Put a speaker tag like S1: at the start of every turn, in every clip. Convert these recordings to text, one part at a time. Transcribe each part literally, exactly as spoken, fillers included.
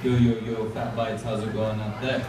S1: Yo, yo, yo, Fat Bites, how's it going out there?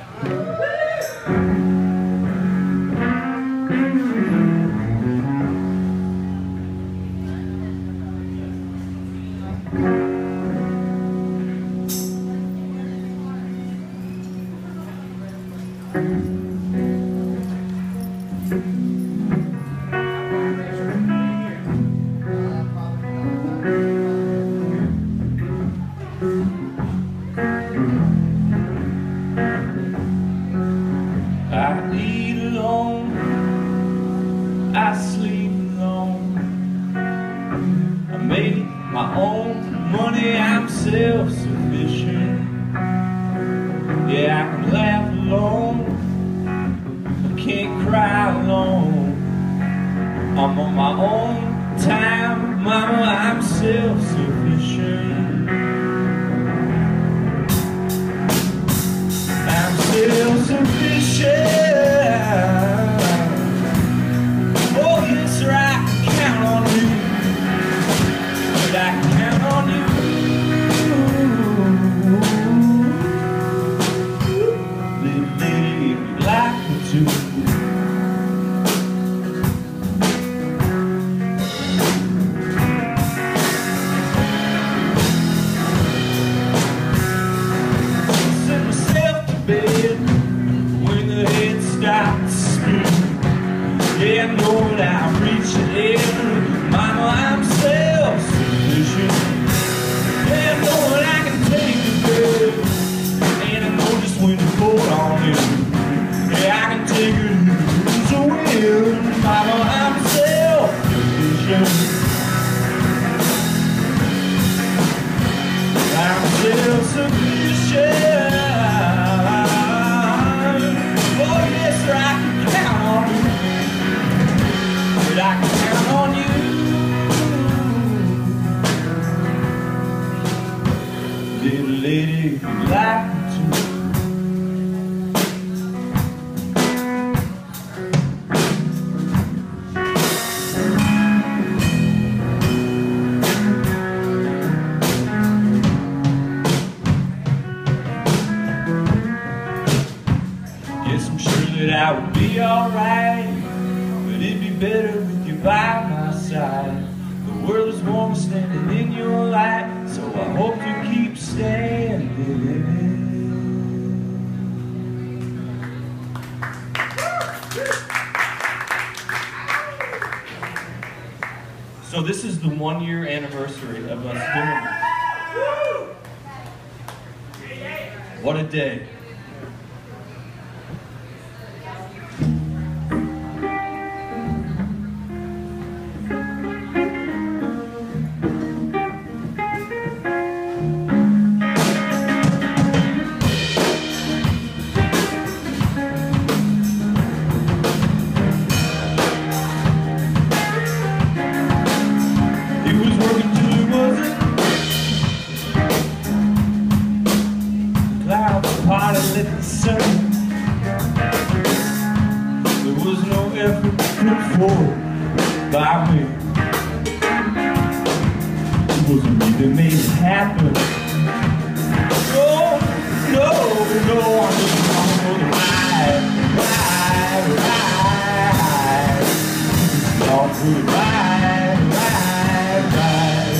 S1: I eat alone, I sleep alone, I make my own money, I'm self-sufficient. Yeah, I can laugh alone, I can't cry alone. I'm on my own time, mama, I'm self-sufficient. I'm self-sufficient. Oh yes sir, I can count on you, but I can count on you. Little lady, if you'd like me to. When the head starts spinning, yeah, I know that I'm reaching in. Mama, I'm self-sufficient. Yeah, I know that I can take the bed, and I know just when to pull on it. Yeah, I can take it as a win. Mama, I'm self-sufficient. I'm self-sufficient. I can count on you. Little lady, if you'd like me to. Guess I'm sure that I would be alright, but it'd be better with you by my side. The world is warm standing in your light, so I hope you keep standing. So this is the one year anniversary of us doing this. What a day. Let the sun. There was no effort put forward by me. It wasn't me that made it happen. No, no, no, I'm just on the ride, ride, ride. It's all for the ride, ride, ride.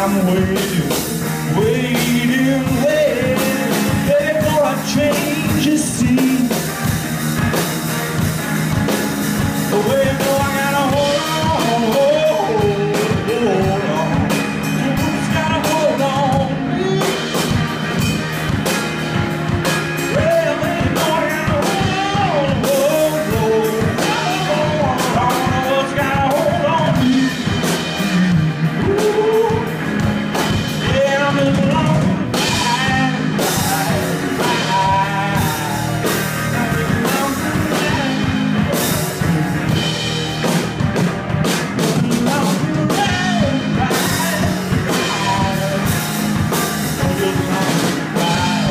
S1: I'm waiting, waiting, waiting, waiting for a change of scene. Waiting for I gotta hold on, hold on. You just gotta hold on. Well, waiting for I gotta hold on, hold on. Just gotta hold on. Yeah, I'm in the long ride, ride, ride. I'm in the long ride. Long ride, ride, ride. I'm in the long ride.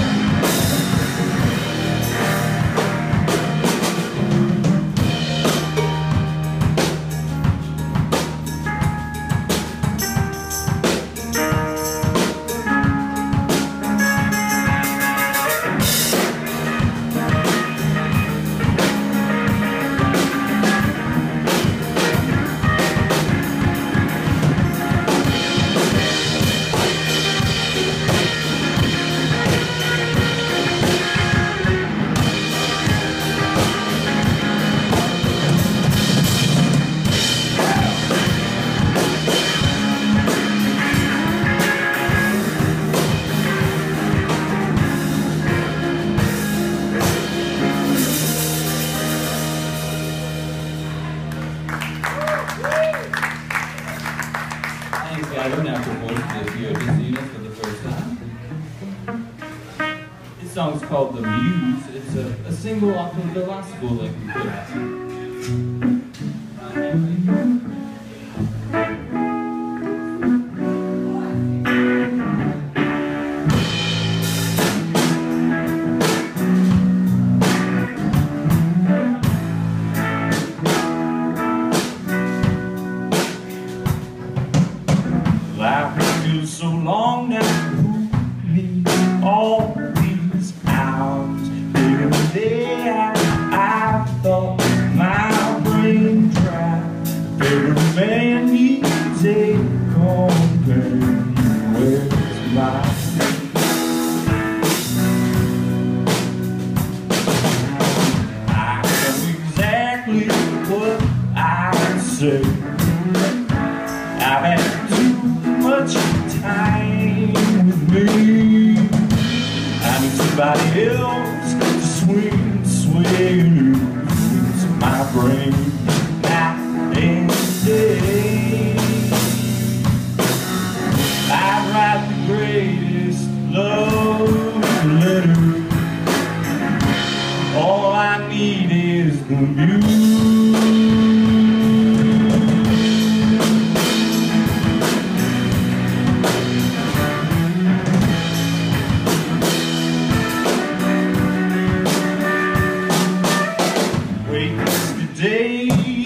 S2: Thanks, guys. I'm now performing this here. Just seeing us for the first time. This song's called The Muse. It's a, a single off of the last school that we put out.
S1: Life feels so long now. Who needs all these hours? Every day I, I thought my brain tried. Every man needs a companion. Where's my I know exactly what I say. I've had too much time with me. I need somebody else to swing, swing into my brain night and day. I'd write the greatest love letter. All I need is the muse. Wasted days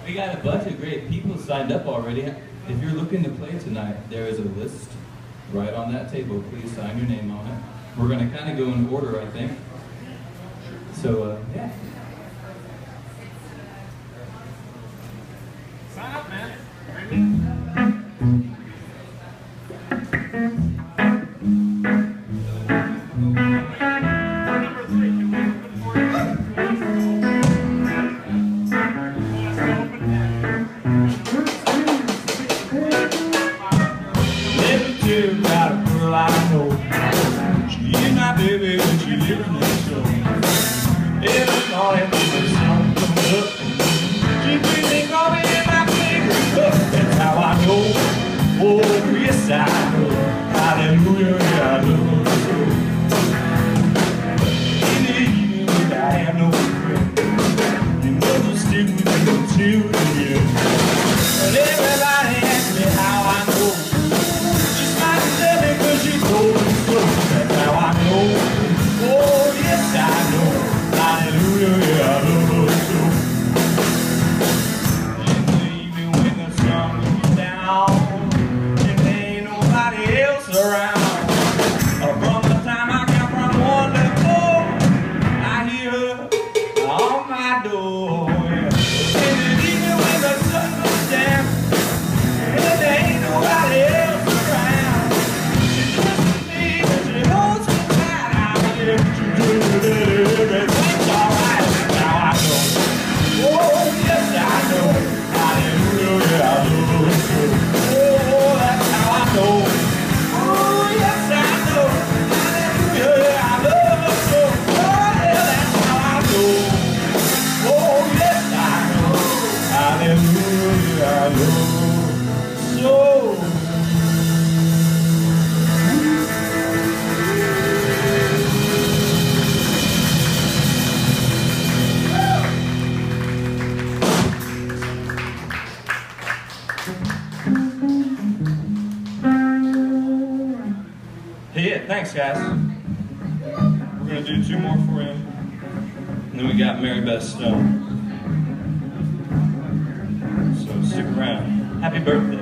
S2: We got a bunch of great people signed up already. If you're looking to play tonight, there is a list right on that table. Please sign your name on it. We're going to kind of go in order, I think. So, uh, yeah.
S1: Sign up, man. Baby, when she lives next door, every morning when the sun comes up, she brings me coffee in my favorite cup. That's how I know, oh yes I know, hallelujah, yeah, I love her so. In the evening when I have no friend, you know just stick with me until the end. And everybody asks me how I know, she smiles and tells me cause she told me so. That's how I know. Oh, yes, I know. Hallelujah, yeah, I love her so. In the evening when the sun goes down and there ain't nobody else around, from the time I count from one to four, I hear her on my door. Yeah. In the evening when the sun goes down and there ain't nobody else around, she kisses me and she holds me tight. Everything's alright, now I know. Oh, yes, I know. Hallelujah, yeah, I love her so. Oh, that's how I know. Oh, yes, I know. Hallelujah, yeah, I love her so. Oh, yeah, that's how I know. Oh, yes, I know. Hallelujah, yeah, I love her so. Hey, yeah, thanks guys. We're gonna do two more for you. And then we got Mary Beth Stone. So stick around. Happy birthday.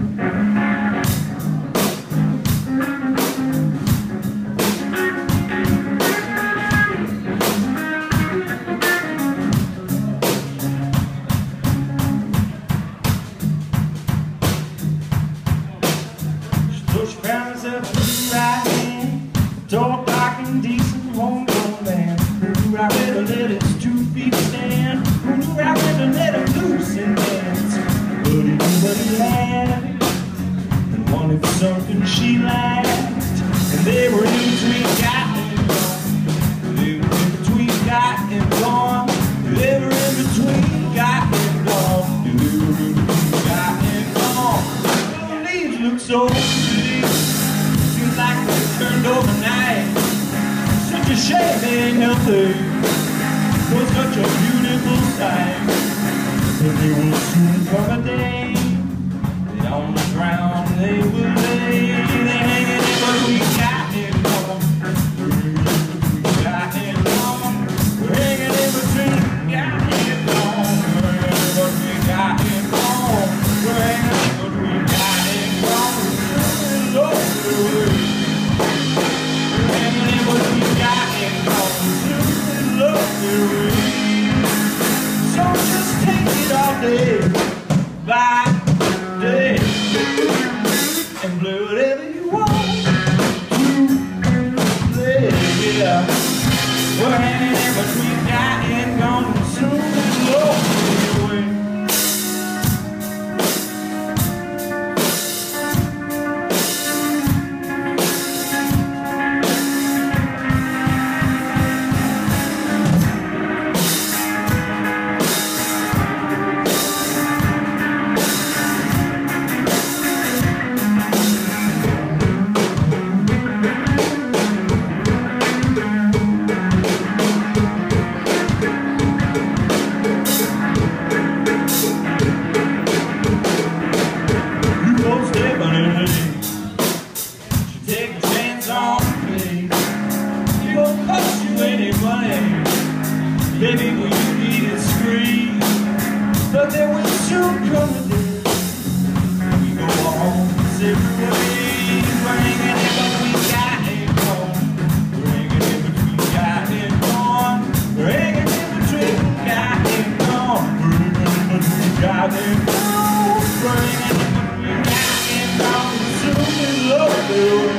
S1: She found herself right in, tall, dark, and decent, homegrown man. Who I better let his two feet stand. Who I better let him loose and dance. But he knew what he had, and wanted something she liked. And they were in between got and gone. They were in between got and gone. They were in between got and gone. They were in between got and gone. The leaves look so pretty, seems like they turned overnight. Such a shame they ain't healthy, was such a beautiful sight. But there will soon come a day that on the ground they will lay. They hanging in between got and gone. Got and gone. We're hanging in between got and gone. We're hanging in between got and gone. We're hanging in between got and gone. We're hanging in between got and gone. So just take it all day by day and play whatever you want to play. Yeah, we're hanging in between got and gone. Soon as low away. Baby, when you need it scream, but there was soon come a day we go on separate ways, bringing it between God and gone, bringing it between God and gone, bringing it between God and gone, bringing it between God and gone, bringing it between God and gone, soon as love will.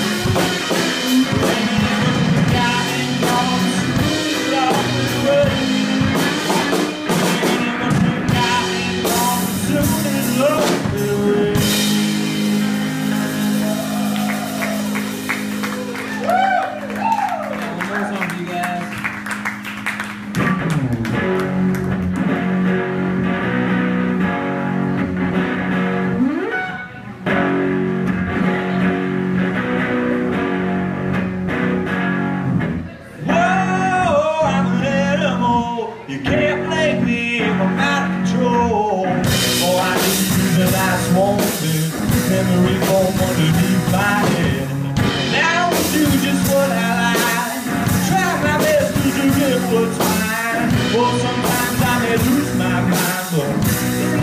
S1: You can't blame me if I'm out of control. Oh, I need the last moment, memory foam underneath my head. Now I do just what I like, try my best to get what's mine. Well, sometimes I may lose my mind, but